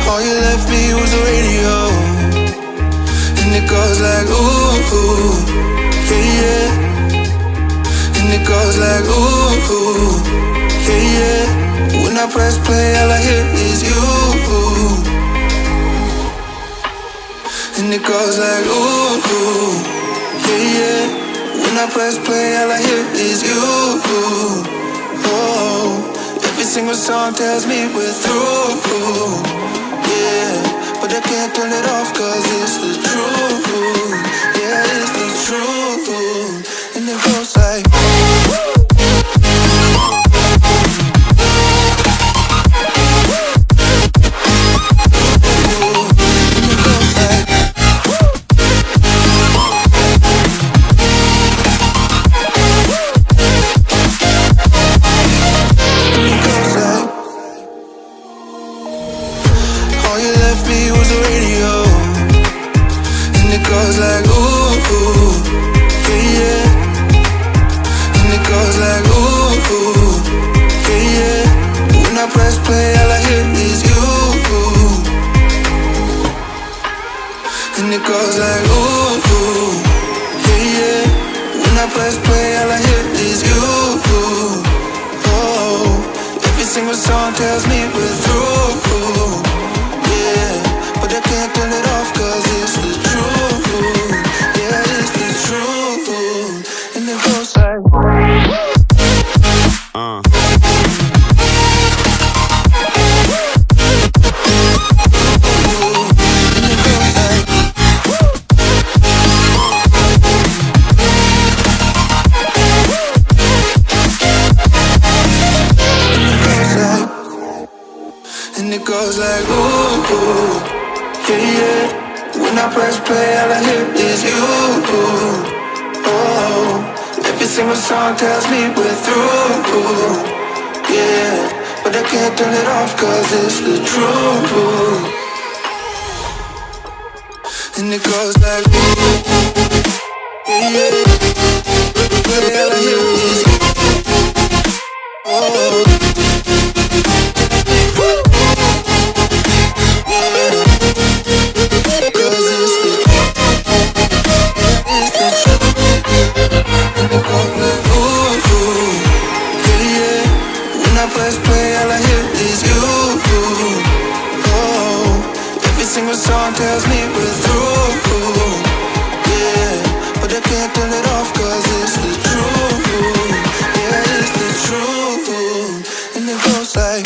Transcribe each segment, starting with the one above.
All you left me was the radio, and it goes like ooh, yeah, yeah. And it goes like ooh, yeah, yeah. When I press play, all I hear is you. And it goes like ooh, yeah, yeah. When I press play, all I hear is you. Oh, every single song tells me we're through. Yeah, but I can't turn it off 'cause it's the truth. Yeah, it's the truth. And it goes like tells me we're through. Yeah, but I can't turn it off 'cause it's the truth. And it goes like yeah, yeah. But all I hear is oh. Song tells me we're through. Yeah, but I can't turn it off 'cause it's the truth. Yeah, it's the truth. And it goes like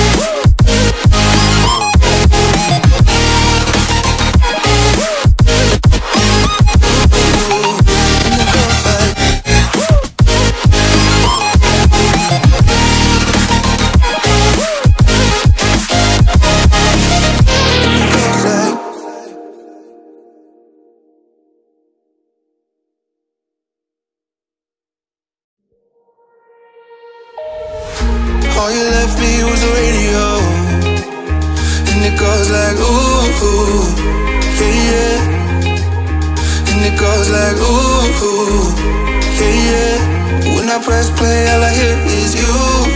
all you left me was the radio, and it goes like ooh, yeah, yeah. And it goes like ooh, yeah, yeah. When I press play, all I hear is you.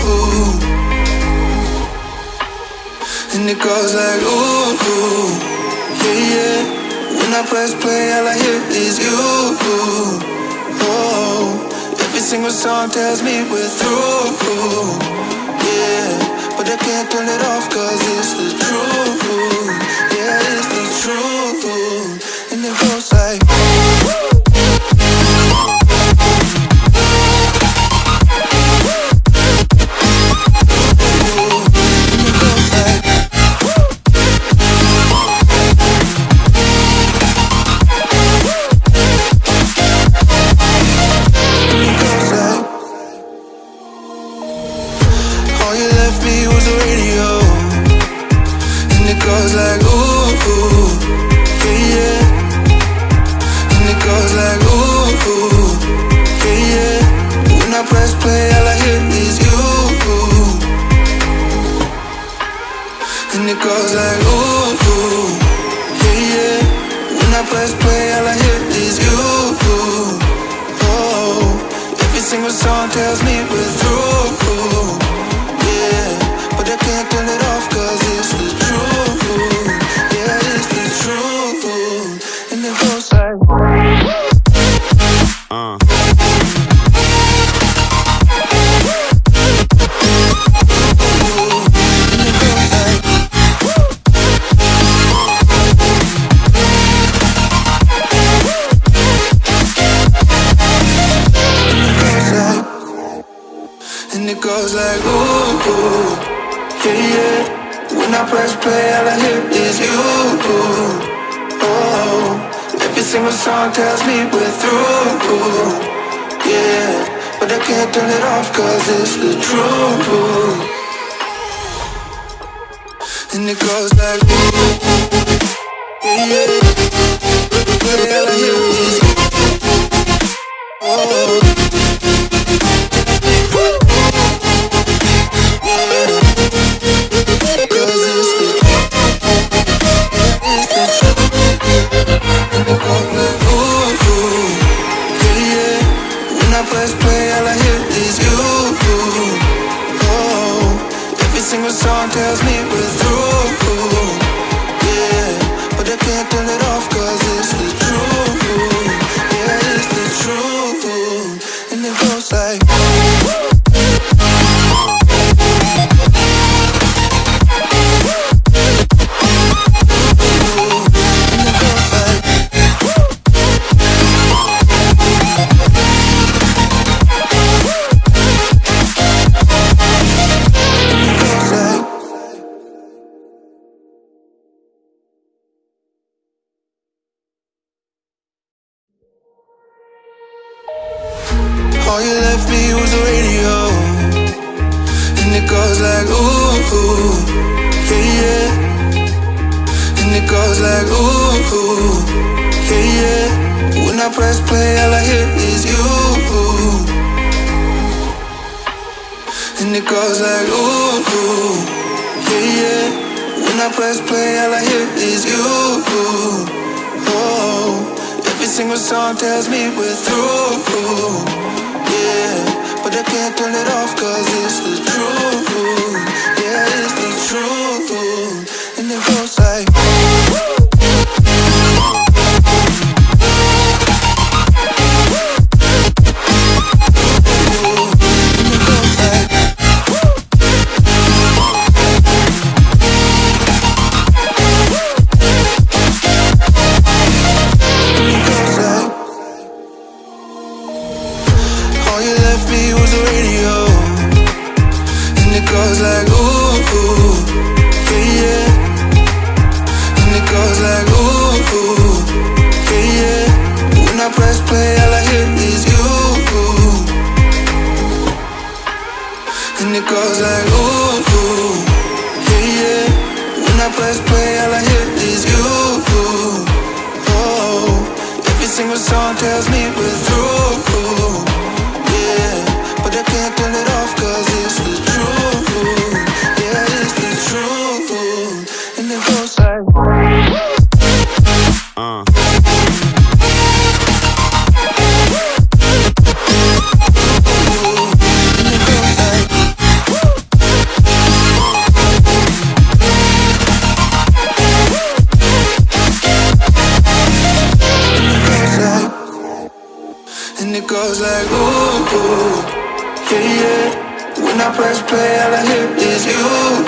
And it goes like ooh, yeah, yeah. When I press play, all I hear is you. Oh, every single song tells me we're through. Yeah, but I can't turn it off 'cause it's the truth. Yeah, it's the truth. And it goes like and it goes like ooh, yeah, yeah. When I press play, all I hear is you. Oh, every single song tells me we're through. Yeah, but I can't turn it off 'cause it's the truth. goes like ooh, ooh, yeah, yeah. When I press play, all I hear is you. Oh, every single song tells me we're through. Yeah, but I can't turn it off 'cause it's the truth. And it goes like ooh, yeah, yeah. But all I hear is you. Oh. Press play, all I hear is you. Oh, every single song tells me we're through. Yeah, but I can't turn it off 'cause it's the truth. Yeah, it's the truth. And it goes like all you left me was the radio. And it goes like ooh, ooh, yeah, yeah. And it goes like ooh, ooh, yeah, yeah. When I press play, all I hear is you. And it goes like ooh, ooh, yeah, yeah. When I press play, all I hear is you. Oh, every single song tells me we're through. Yeah, but I can't turn it off 'cause it's the truth. Yeah, it's the truth. And it goes like goes like ooh, ooh, yeah, yeah. And it goes like ooh, ooh, yeah, yeah. When I press play, all I hear is you. And it goes like ooh, ooh, yeah, yeah. When I press play, all I hear is you. Oh, every single song tells me we're through. Yeah, but I can't turn it off 'cause it's the truth. Yeah, it's the truth. And it goes like and it goes like ooh, ooh, yeah, yeah. When I press play, all I hear is you.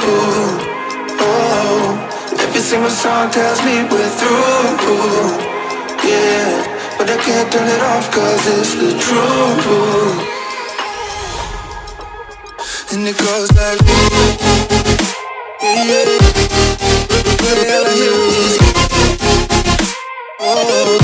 Oh, every single song tells me we're through. Yeah, but I can't turn it off 'cause it's the truth. And it goes like ooh, yeah, yeah. But all I hear is you. Oh.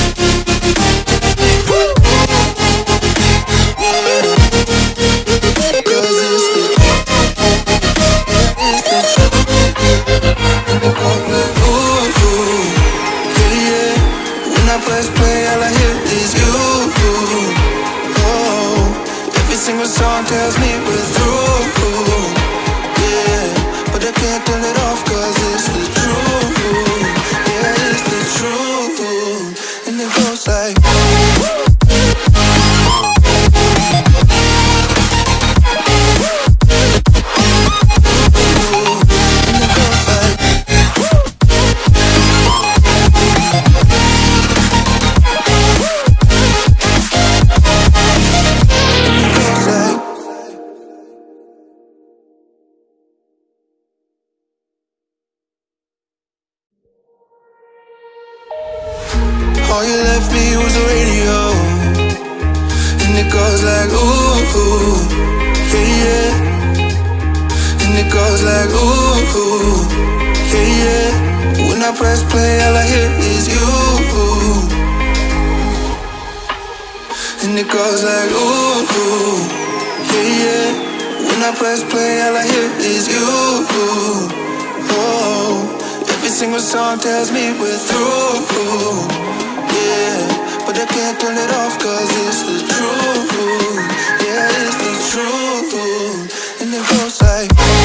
Press play, all I hear is you. Oh, every single song tells me we're through. Yeah, but I can't turn it off 'cause it's the truth. Yeah, it's the truth. And it goes like all you left me was the radio. And it goes like ooh, ooh, yeah, yeah. And it goes like ooh, yeah, yeah. When I press play, all I hear is you. And it goes like ooh, yeah, yeah. When I press play, all I hear is you. Oh, every single song tells me we're through. Yeah, but I can't turn it off 'cause it's the truth. Yeah, it's the truth. And it goes like